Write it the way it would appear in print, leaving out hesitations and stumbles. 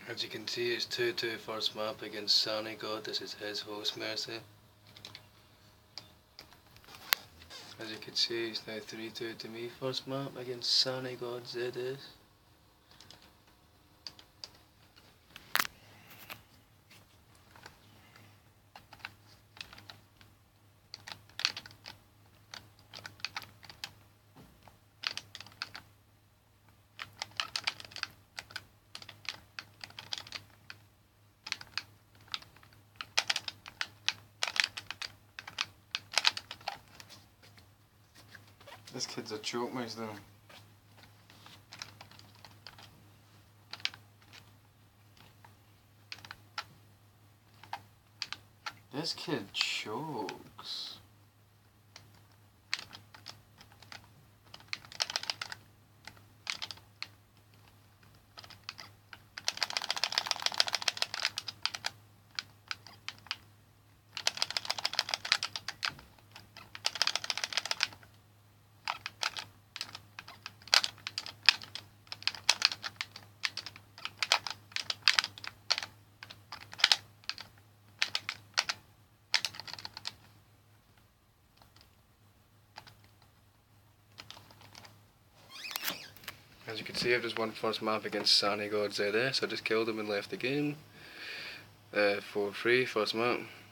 As you can see, it's 2-2 first map against SaNiGoD. This is his host Mercy. As you can see, it's now 3-2 to me first map against SaNiGoD ZS. This kid's a choke mouse though. This kid chokes. As you can see, I've just won first map against SaNiGoD ZS. I just killed him and left the game. 4-3 first map.